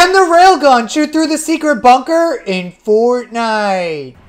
And the railgun shoot through the secret bunker in Fortnite.